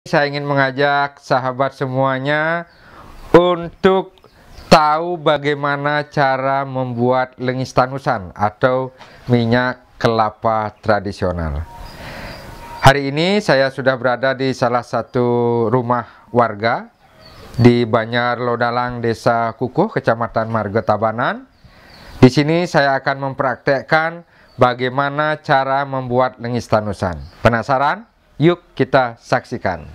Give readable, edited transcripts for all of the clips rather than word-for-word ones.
Saya ingin mengajak sahabat semuanya untuk tahu bagaimana cara membuat lengis tanusan atau minyak kelapa tradisional. Hari ini saya sudah berada di salah satu rumah warga di Banyar Lodalang, Desa Kukuh, Kecamatan Margetabanan. Di sini saya akan mempraktekkan bagaimana cara membuat lengis tanusan. Penasaran? Yuk kita saksikan.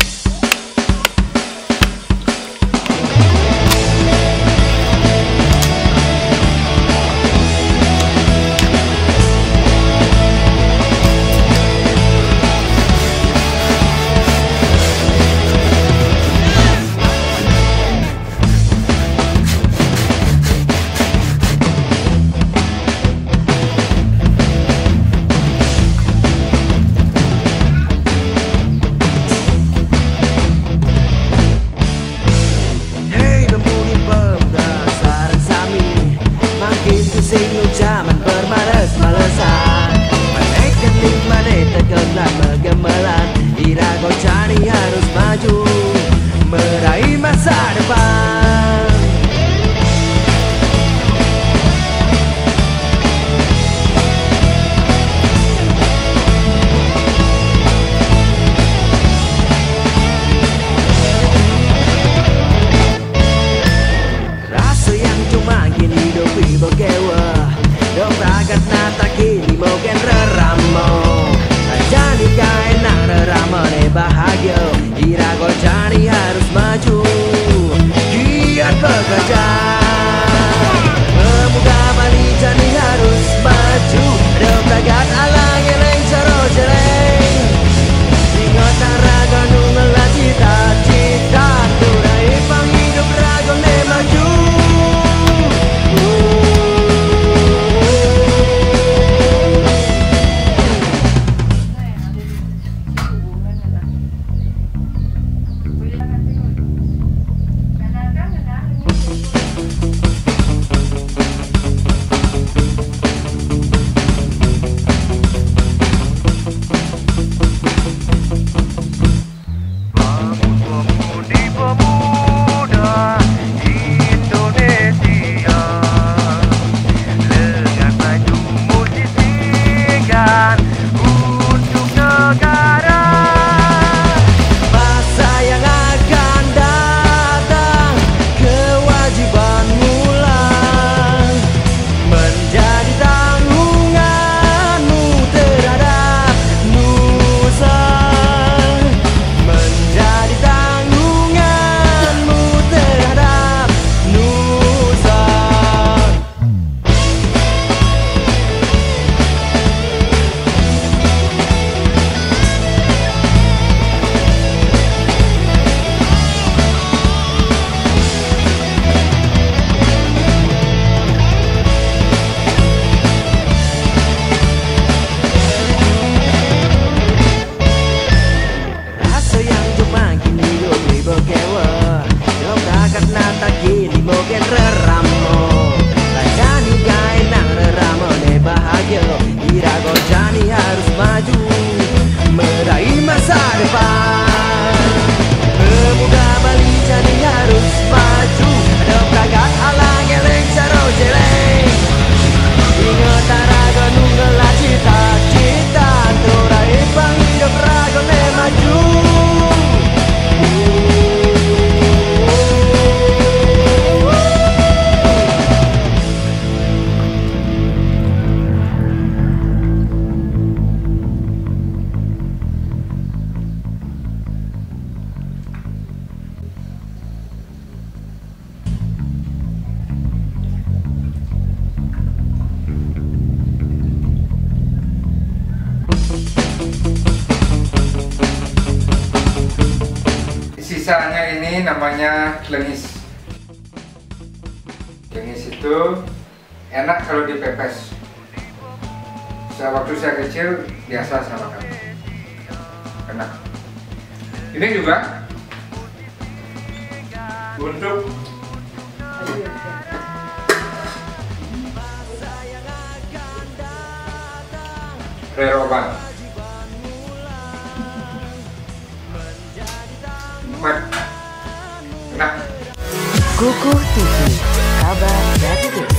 Zaman bermales-malesan, menaikkan menit tergelam menggemelan. Irago Cani harus maju meraih masa depan. Rasa yang cuma gini hidupi bekewa, dobragat nata kini mogen reramo. Jadi enak reramo ne bahagia. Irago Cani harus maju, giat bekerja. Pemuda Bali Cani harus maju, dobragat alang eleng caro jeleng. Ingat raga nungelah cita-cita, turai pang hidup raga ne maju. Irago Cani harus maju meraih masa depan. Pemuda Bali Cani harus maju, dobragat alang eleng caro jeleng. Ingat raga nunggelah cita-cita, turai pang hidup raga ne maju. Sisanya ini namanya lengis. Lengis itu enak kalau dipepes. Waktu saya kecil biasa sama kami. Enak. Ini juga untuk reroban. Kukuh TV, kabar dari desa.